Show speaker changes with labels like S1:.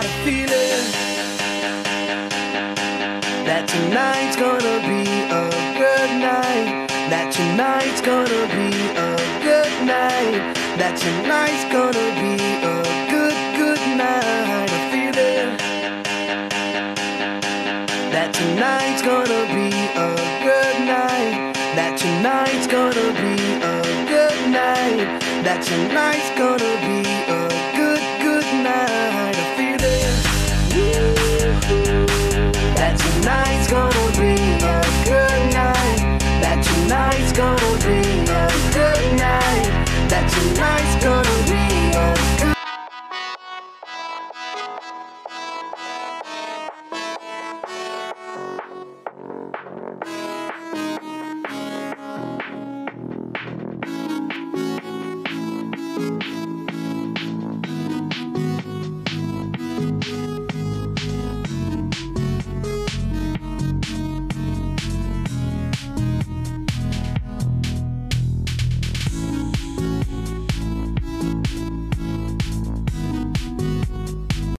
S1: got a feeling that tonight's gonna be a good night. That tonight's gonna be a good night. That tonight's gonna be a good night. A feeling that tonight's gonna be a good night. That tonight's gonna be a good night. That tonight's gonna be a